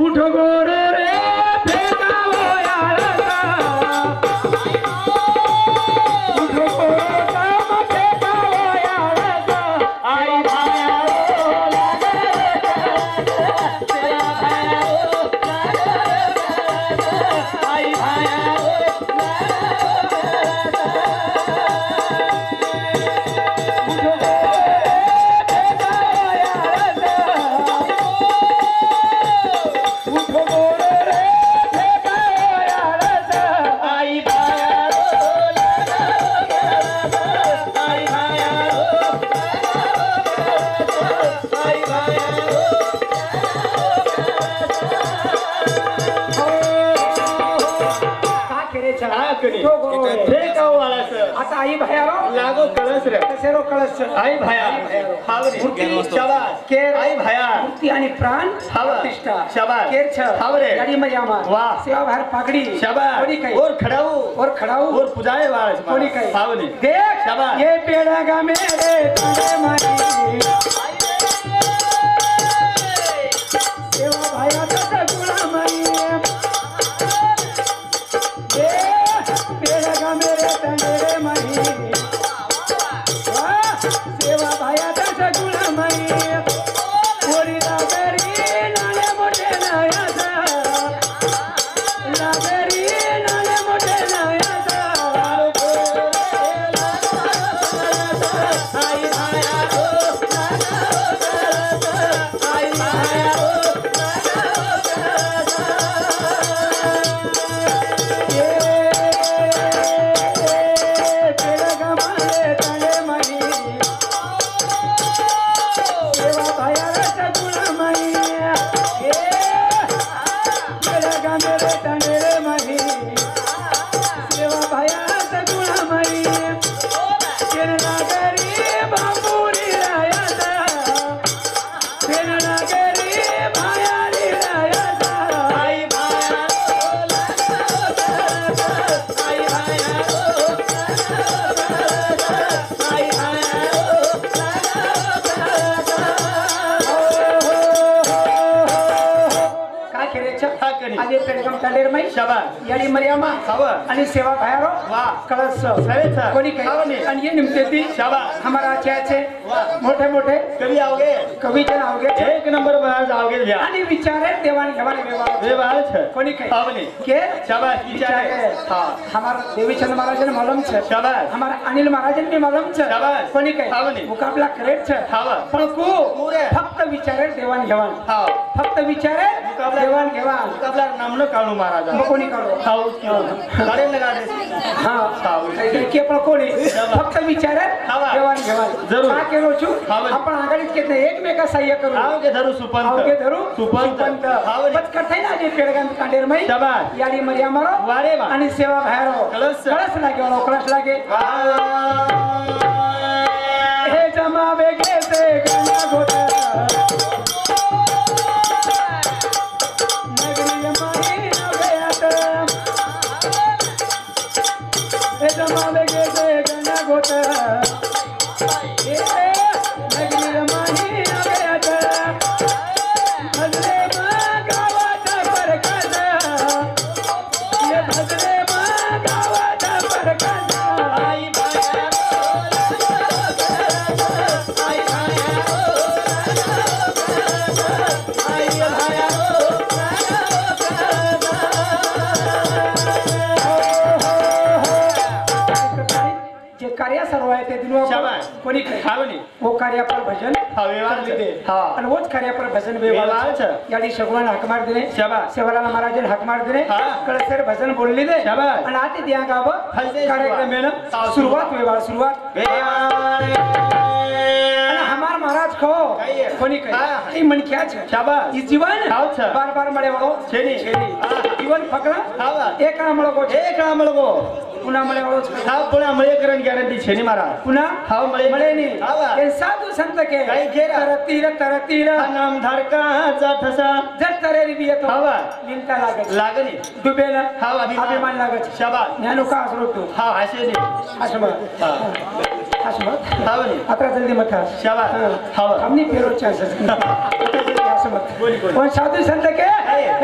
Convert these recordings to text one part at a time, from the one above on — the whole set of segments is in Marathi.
उठो गोर रे फेकावो याळसा उठो गोर काम फेकावो याळसा आई भाया आई भाया आता आई भया लागो कळस रे कसेरो कळस आई भया हावरे शाबास केर आई भया मुक्ती आणि प्राण प्रतिष्ठा शाबास केर छ हावरे गाडी मध्ये आमा वाह सेवा बाहेर पागडी शाबास कोणी काही और खडाऊ और पुजाए वाळस कोणी काही हावने देख शाबास ये पेड़ा गा मेरे तुझे मारी सेवा भया तसा गुलामाई पेड़ा गा मेरे तंडे माई सेवा भाया तसा गुलामाई ओरी लागरी नाले मोठे नायाचा लागरी नाले मोठे नायाचा आई भाया आई भाया शाबास याडी मर्यामा आणि सेवा भायारो वाह कळस सवेचा कोणी काही आणि ये निमतेती शाबास हमारा चाचे मोठे मोठे कवी आओगे कवी जन आओगे एक नंबर बाहर जाओगे भैया आणि विचारे देवान घेवान व्यवहार छ कोणी काही आवने के शाबास विचारे हां हमारा देवीचंद महाराजन मालूम छ शाबास हमारा अनिल महाराजन भी मालूम छ शाबास कोणी काही आवने मुकाबला करेट छ हां पण को फक्त विचारे देवान घेवान हां फक्त विचारे देवान घेवान मुकाबला नामनो काळू महाराज कोणी काढो हाऊ गाडी लगा दे हां हाऊ के पण कोणी फक्त विचारे देवान घेवान जरूर का केलो छु आपण आगळीच घेत नाही एकमेका सहाय्य करू आवगे धरू सुपंत बस करताय ना जे पेडगाम कांडेर मै शाबास याडी मर्या मारो वारे वा आणि सेवा बाहेरो कळस लागे हे जमावे घेते गणा गोटा जमावे गेले गणा गोट ए नगरी रमानी आवेत भजरे मा गावाचा परकाज ये भजरे मा गावाचा परकाज आई भाया आई भाया आई भाया कार्य सर्व आहे ते दिलो कोणी खावनी वो कार्य पर भजन व्यवहार दे हां आणि वोच कार्य पर भजन व्यवहार छ याडी सगळ्यांना हाक मार दिले शाबास सेवाला महाराजन हाक मार दिले कळसर भजन बोलली दे शाबास आणि आते त्या गाव कार्यक्रम मेन सुरुवात व्यवहार आणि हमार महाराज खो कोणी काही मन क्या छ शाबास ई जीवन बार बार मळे वाळो छेनी जीवन फकड़ा एक ना मळगो पुन्हा मळे वाळो हा पुन्हा मळे करन गॅरंटी छेनी महाराज पुन्हा हाव मळे नी ये साधू संत के काही घेरा तरतीर नाम धारका चा ठसा जर तरे रिबी येतो हावा निंता लागनी डुबेला हाव अभिमान लागत शाबास ज्ञानो का असरोतो हा हसे नी हसमा हसमा हाव नी आता जल्दी मत शाबास हाव हमनी पेरो चांसेस कोण साधू संत के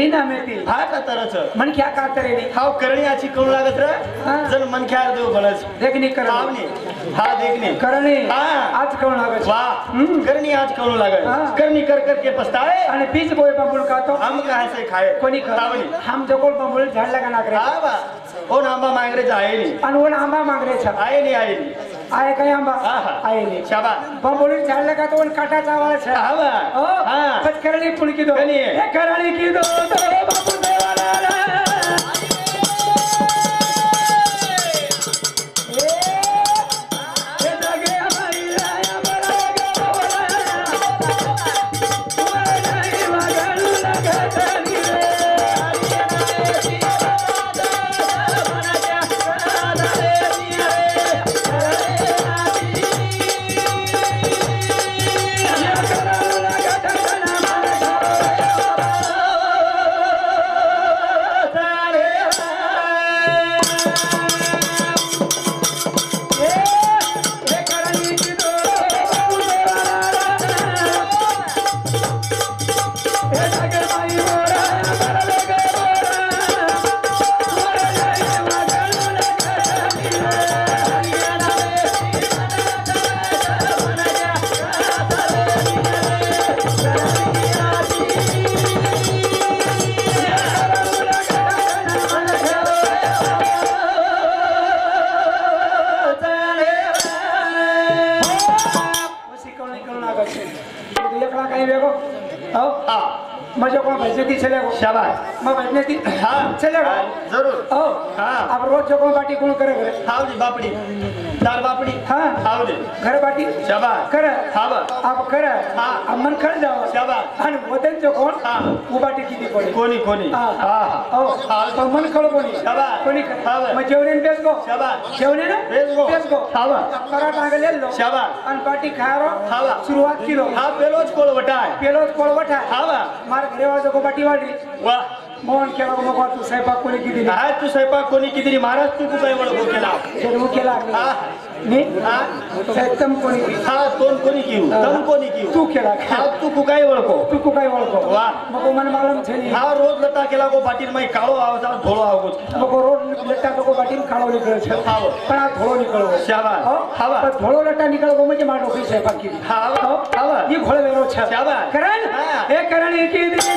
नामे ती हा का तरच मन क्या का तरेली हाव करणी आची कोण लागत हाँ। रे जन मन ख्यार देव बनस देखनी करणी आवनी हा देखनी करणी हाँ। आज कोण लागत वाह करणी आज कोण लागत हाँ। करणी कर करके पछताए आणि बीज बोय बंबुल का तो हम कहां से खाए कोणी आवनी हम जकोल बंबुल झाड लगा नाकरे हा बा ओ आंबा मांगरे जाए नहीं आणि वन आंबा मागरे छ आए नहीं आए काय आंबा हाँ, हाँ। आए नहीं शाबाश बंबुल झाड लगा तो वन काटा चावल छ हा बा ओ हाँ। बस करणी पुण की दो करणी है। ए करणी की दो तो बापू देवाला ए जगे हमारी राया बड़ा मजा को भजने दी चले गो शाबाश मैं भजने दी हाँ चले गो जरूर ओ हाँ अब रोज जो को बाटी कौन करे करे हाउ जी बापड़ी दाल बापड़ी हाँ हाउ जी घर बाटी शाबाश करे हाँ बा अब करे हाँ। अब मन कर जाओ शाबाश अन वतन जो कौन हाँ। वो बाटी की दी पड़ी कोनी कोनी हाँ हाँ ओ तो मन खड़ो कोनी शाबाश कोनी हाँ बा मैं जेवने बेच गो शाबाश जेवने ना बेच गो हाँ बा पराठा आगे ले लो शाबाश अन बाटी खा रो हाँ बा शुरुआत की लो हाँ पेलोज कोल वटाए पेलो कोल वठा हाँ बा मार घरे वाले को बाटी वाली वाह मोहन केला को मको तू स्वयंपाक कोणी किती दिली आज तू स्वयंपाक कोणी किती महाराज तू काय वळ केला जरूर केला हाँ मी हाँ एकदम कोणी हाँ तोन कोणी किऊ तम कोणी किऊ तू केला आज तू कुकाय वळको तू को काय वळको वाह मको मन मालूम छे नी हाँ रोज लता केला को बाटीर में काळो आवता धोळो आवगो मको रोड लट्टा तो को बाटी खाळो निकळे छे हाँ पण आ धोळो निकळो शाबाश हाँ बा पण धोळो लट्टा निकळो म्हणजे माडो की स्वयंपाक की हाँ बा हाँ बा ये घोळ वेरो छे शाबाश करण हाँ। हे करण की दी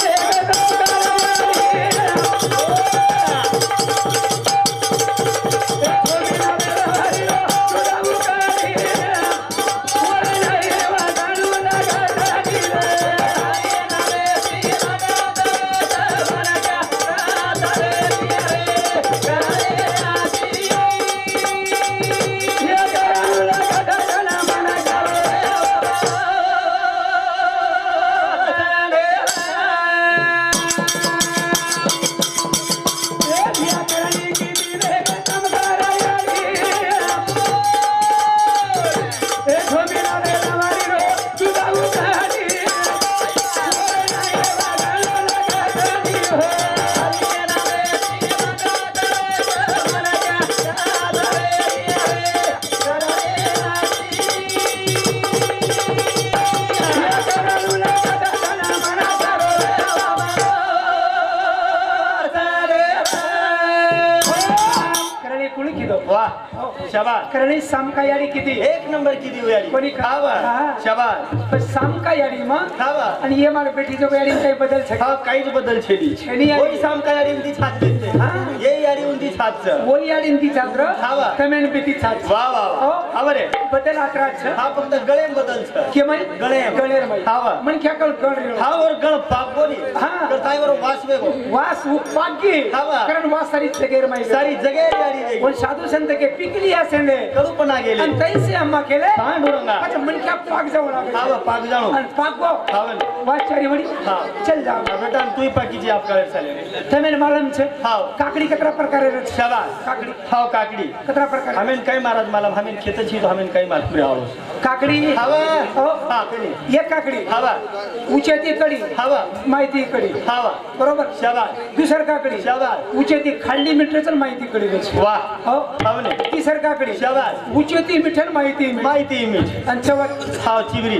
वाह शाबाश करणी साम का याडी किती एक नंबर की दी यारी कोणी खावा हाँ। शाबाश पण साम का याडी मग खावा आणि ये मार बेटी जो याडी काही बदल छे हाँ काहीच बदल छेली छेली यारी। वही शाम का यारी उनकी छात देते हाँ। ये यारी उनकी छात से वो याडी ती छात्र खावा। कमेन बेटी छात्र वाह वाह हो। वाह आवरे बदल आत्रात छे हाँ फक्त गळे बदल छे के मय गळेम। गळेर मय हावा। मन क्या कल गळ रे हाँ और गण पाप बोली हाँ। करताई वर वासवे गो वास उपागी हावा। कारण वास सारी जगेर मय सारी जगह यारी देगी पण साधू संत के पिकली असेंडे करूपणा गेले आणि तैसे अम्मा केले हाँ डुरंगा अच्छा मन क्या पाक जाऊ लागे हावा पाक जाणो आणि पाक गो हावन वास चारी वडी हाँ। चल जा बेटा तू ही पाकीची आप करे चाले तमेन मालूम छे हाव काकडी कतरा प्रकारे रे शाबाश काकडी हाव काकडी कतरा प्रकारे हमेन काय महाराज मला हमेन खेत छी तो हमेन काय मार पुरे आवलो काकडी हावा हो हाँ कडी एक काकडी हावा उचेती कडी हावा माहिती कडी हावा बरोबर शाबाश दुसर काकडी शाबाश उचेती खाल्ली मिठेचन माहिती कडी वेच वाह हो हावने तिसर काकडी शाबाश उचेती मिठन माहिती माहिती मीठ आणि चवत हाव चिबरी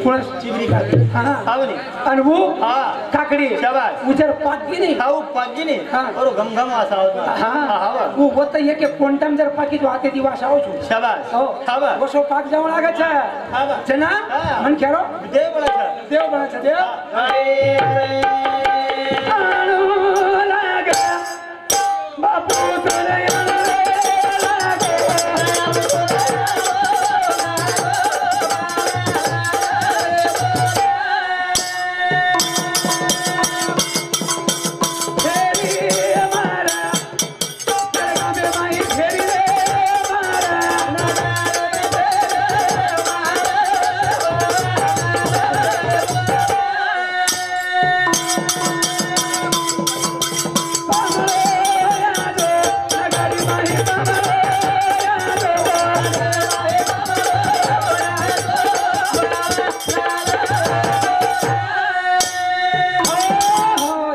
कोणास चिबरी खाते हा खाव नी आणि वो हाँ काकडी शाबाश उजर पाकी नाही खाऊ पाकी नी हाँ. और घमघम असा होता हा हवा वो होत एक एक कोणताम जर पाकी तो हाते दिवास आવો છું शाबाश हो खावा वसो पाक जावं लागे છે खावा जना हा. मन खेरो देव बोला था देव बना છે देव अरे आणू लागे बापू तुले आणू लागे फेरी मारा जगा में माई फेरी रे मारा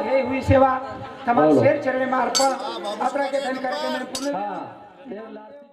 सेवा તમારા શેર ચરણે માં અર્પણ આપણા કે ધન કાર્યક્રમ પૂર્ણ